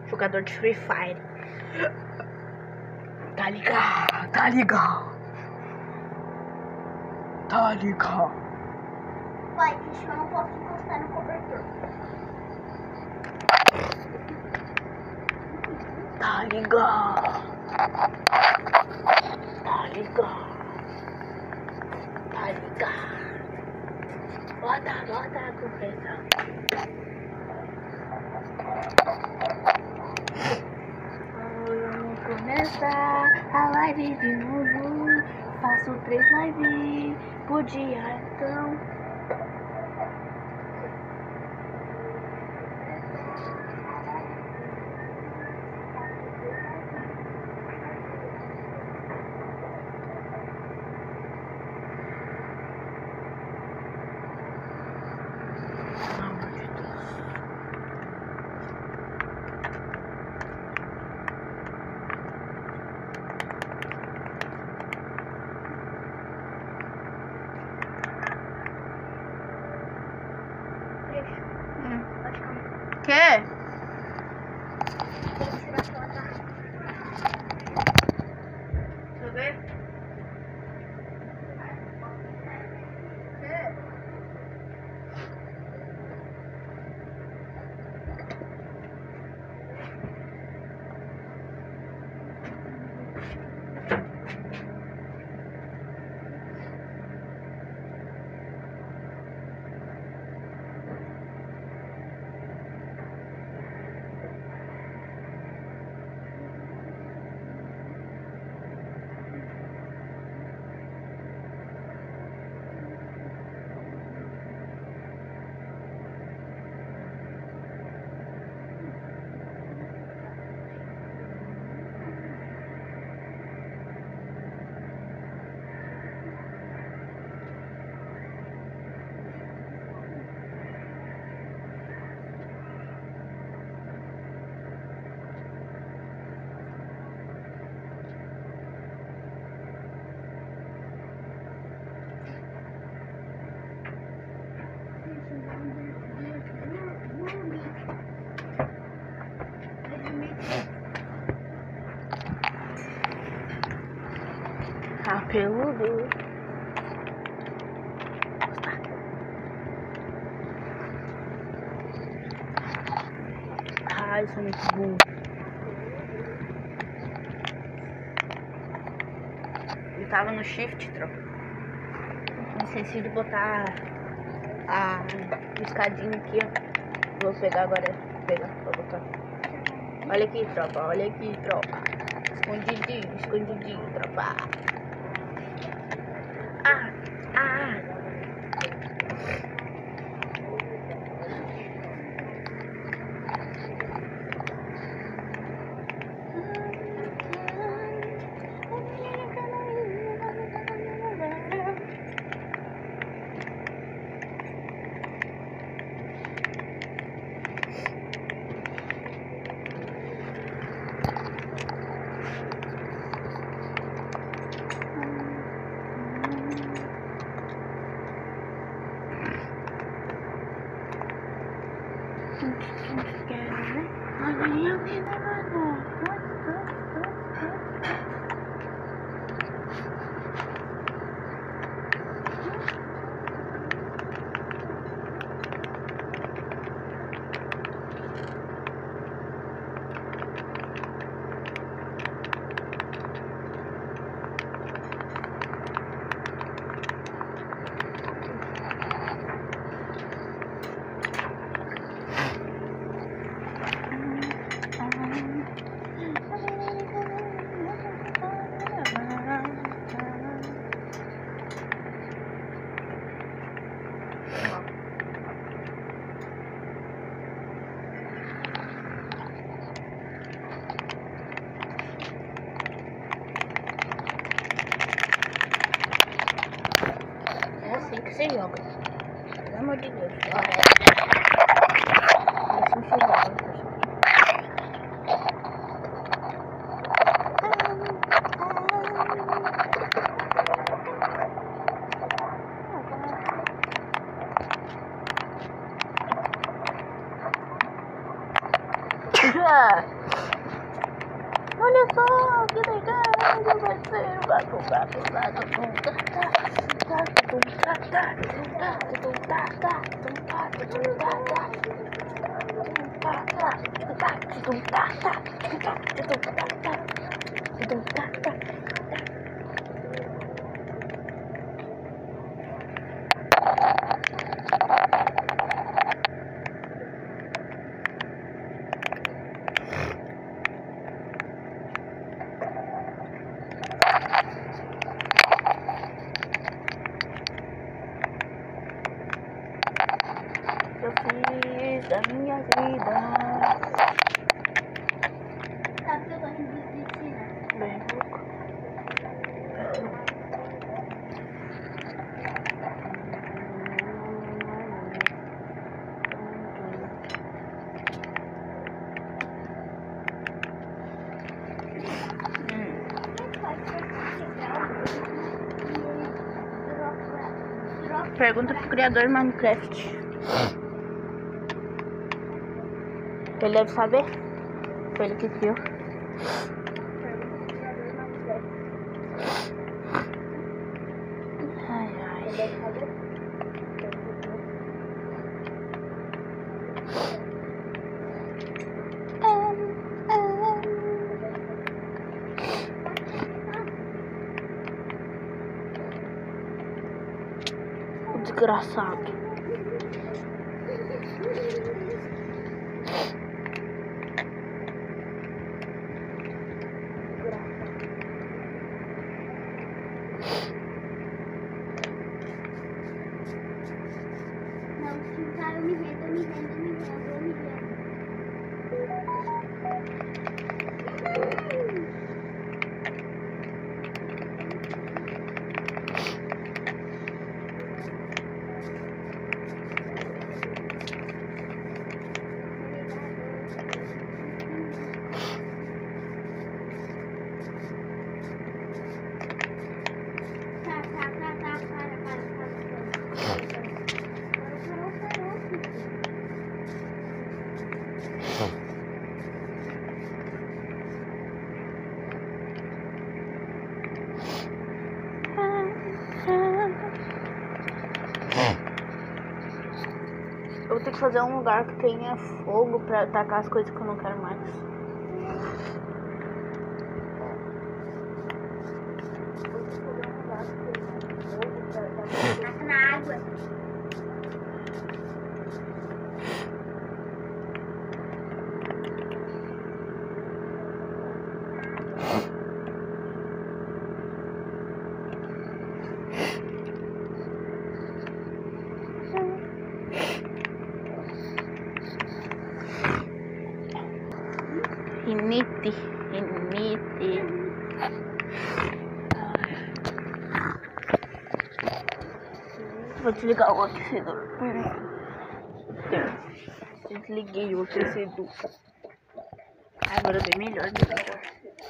Jogador de Free Fire. Tá ligado, tá ligado. Tá ligado. Pai, que eu não posso encostar no cobertor. Tá ligado. Tá ligado. Tá ligado. Bota a compressão. Vamos começar a live de novo. Faço 3 lives por dia, então. Que? Deixa eu ver. Tá peludo. Ai, isso é muito bom. Ele tava no shift, troca. Esqueci de botar a escadinha aqui, ó. Vou pegar agora. Vou botar. Olha aqui, tropa. Olha aqui, tropa. Escondidinho, tropa. Você joga. Pelo amor de Deus. Deixa eu chegar, pessoal. Olha só, que legal, vai ser o eu fiz da minha vida. Sabe que eu gosto de piscina? Bem louco. Pergunta pro criador Minecraft. Ele deve saber. Foi ele que criou. Ai, ai. O desgraçado. Não, se tá, eu me rendo. Eu vou ter que fazer um lugar que tenha fogo pra tacar as coisas que eu não quero mais. Taca na água. Rinite. Vou desligar o aquecedor. Desliguei o aquecedor. Agora bem melhor, né?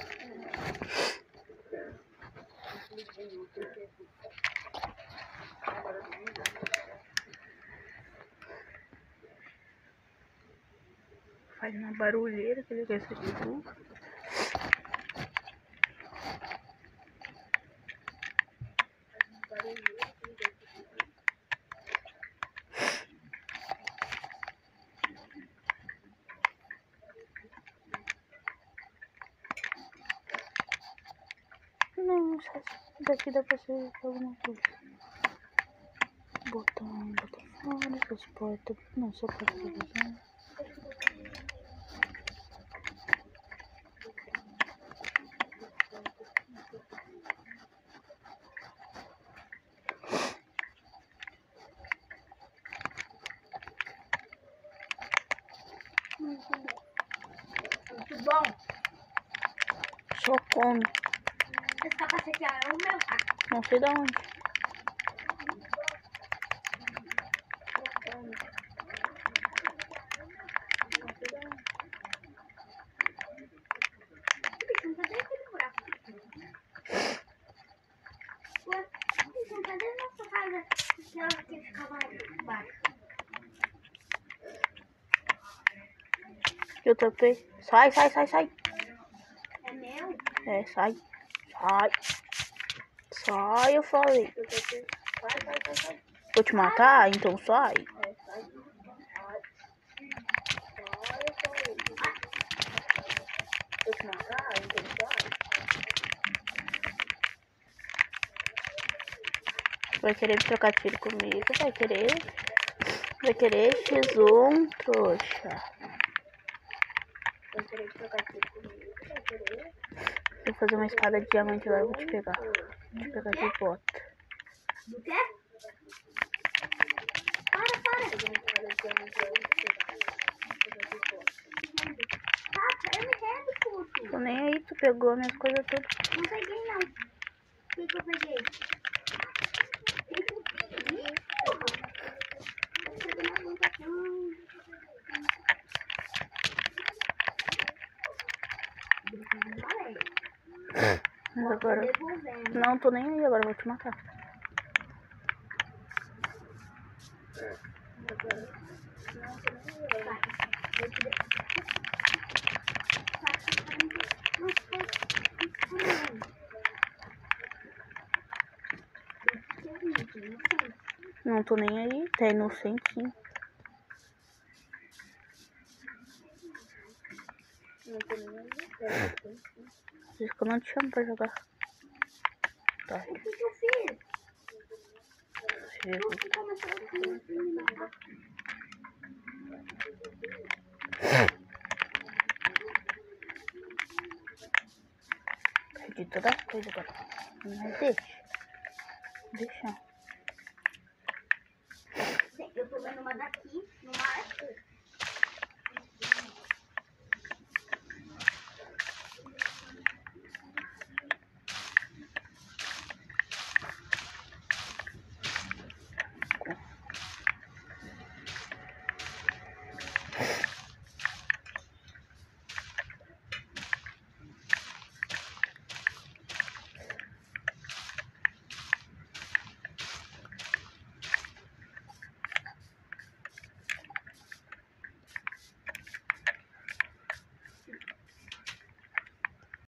Faz uma barulheira que ele quer ser tudo. Não, daqui dá pra ser alguma coisa. Botão fora, essas portas. Não, só porta pra visão. Muito bom. Só come. Esse capacete é o meu, tá? Não sei da onde. Bicho, cadê aquele buraco? Ué, bicho, cadê a nossa casa? Aquela que ficava lá embaixo. Eu tapei. Sai, sai, sai, sai. É meu? É, sai. Sai. Sai, eu falei. Sai, sai, sai, sai. Vou te matar? Então sai. É, sai. Sai. Sai, eu falei. Vou te matar? Então sai. Vai querer trocar tiro comigo? Vai querer? Vai querer X1, trouxa. Vai querer trocar tiro comigo? Vai querer? Vou fazer uma espada de diamante agora, eu vou te pegar. Vou te pegar de volta. Do quê? Para. Fazer uma espada de diamante agora, eu vou te pegar. Eu me rendo, puto. Tô nem aí, tu pegou minhas coisas todas. Não peguei, não. O que eu peguei? Mas agora... Não, tô nem aí, agora eu vou te matar. Não tô nem aí, tá inocente, sim. Não tô nem aí, tá inocente, sim. Por isso que eu não te chamo pra jogar. Tá. O que eu fiz? Jesus. Você começou a me matar. Perdi todas as coisas agora. Mas deixa. Deixa.